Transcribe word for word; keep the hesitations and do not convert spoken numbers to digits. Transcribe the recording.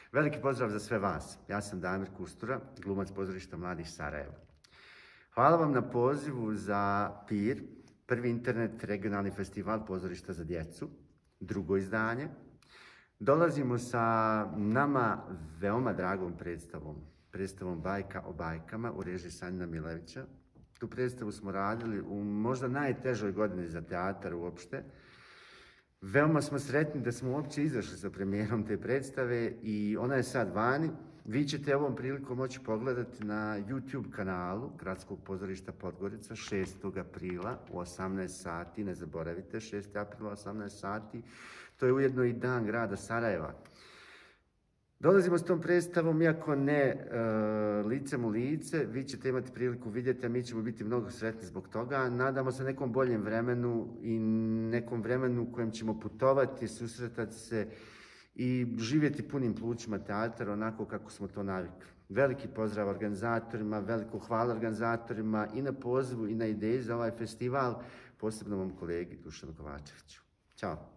Veliki pozdrav za sve vas. Ja sam Damir Kustura, glumac pozorišta Mladih Sarajevo. Hvala vam na pozivu za P I R, prvi internet regionalni festival pozorišta za djecu, drugo izdanje. Dolazimo sa nama veoma dragom predstavom, predstavom Bajka o bajkama u režiji Sanjina Milevića. Tu predstavu smo radili u možda najtežoj godini za teatar uopšte. Veoma smo sretni da smo uopće izašli sa premijerom te predstave i ona je sad vani. Vi ćete ovom prilikom moći pogledati na YouTube kanalu Gradskog pozorišta Podgorica šestog aprila u osamnaest sati. Ne zaboravite, šestog aprila u osamnaest sati. To je ujedno i dan grada Sarajeva. Dolazimo s tom predstavom, iako ne e, licem u lice, vi ćete imati priliku vidjeti, a mi ćemo biti mnogo sretni zbog toga. Nadamo se nekom boljem vremenu i nekom vremenu u kojem ćemo putovati, susretati se i živjeti punim plućima teatra, onako kako smo to navikli. Veliki pozdrav organizatorima, veliko hvala organizatorima i na pozivu i na ideji za ovaj festival, posebno mom kolegi Dušanu Kovačeviću. Ćao!